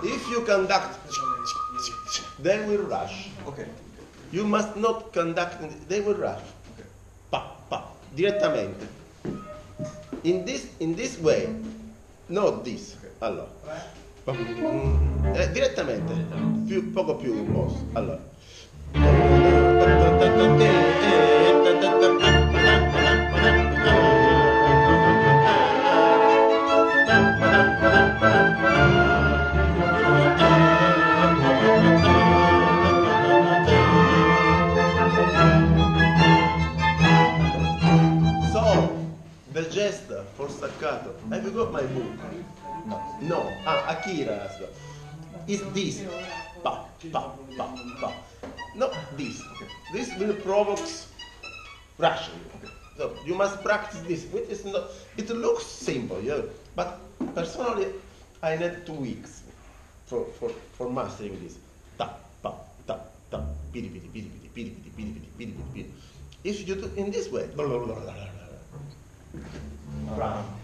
If you conduct, they will rush. Ok. You must not conduct, they will rush. Ok. Pa, pa, direttamente. In this way, not this. Allora. Direttamente. Poco più mosso. Allora. The gesture for staccato. Have you got my book? No. No. Ah, Akira. Is this? Pa, pa, pa, pa. No, this. Okay. This will provoke rushing. Okay. So you must practice this. It is not. It looks simple, yeah. But personally, I need 2 weeks for mastering this. Ta, pa, ta, ta. Pidi, pidi, pidi, pidi, pidi, pidi, pidi, pidi, pidi, pidi. If you do in this way. Right.